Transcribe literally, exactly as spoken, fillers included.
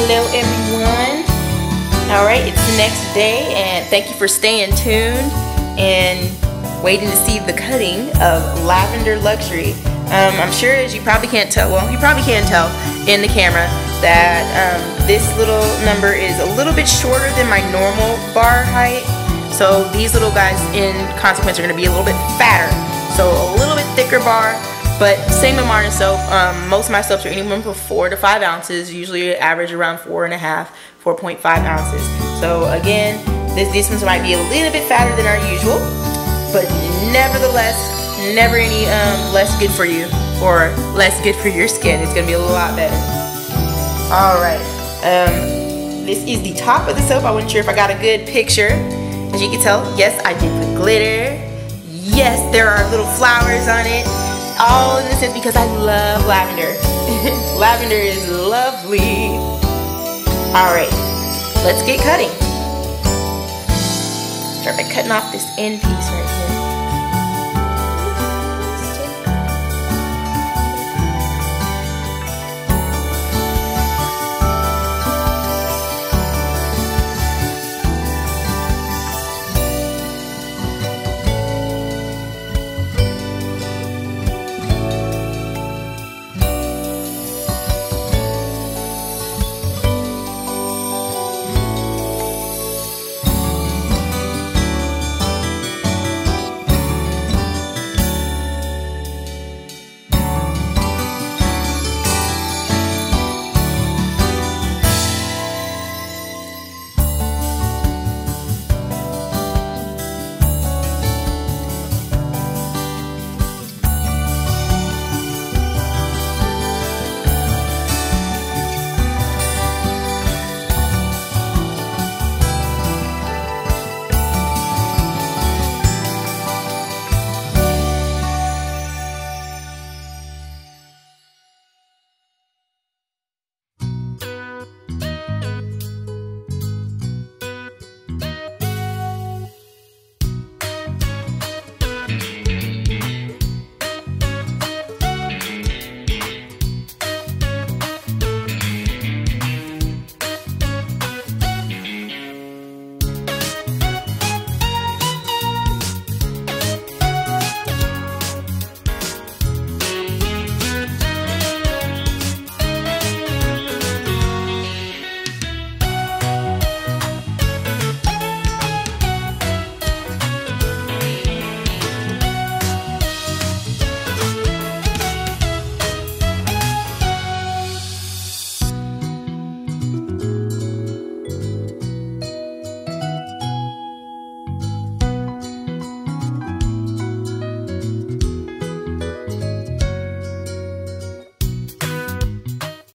Hello everyone. Alright, it's the next day and thank you for staying tuned and waiting to see the cutting of Lavender Luxury. Um, I'm sure as you probably can't tell, well you probably can tell in the camera that um, this little number is a little bit shorter than my normal bar height. So these little guys in consequence are going to be a little bit fatter. So a little bit thicker bar. But same with Martin soap. Um, most of my soaps are anywhere from four to five ounces. Usually average around four and a half, four point five ounces. So again, this these ones might be a little bit fatter than our usual, but nevertheless, never any um, less good for you or less good for your skin. It's gonna be a lot better. All right. Um, this is the top of the soap. I wasn't sure if I got a good picture. As you can tell, yes, I did the glitter. Yes, there are little flowers on it. All in the sense because I love lavender. Lavender is lovely. Alright, let's get cutting. Start by cutting off this end piece right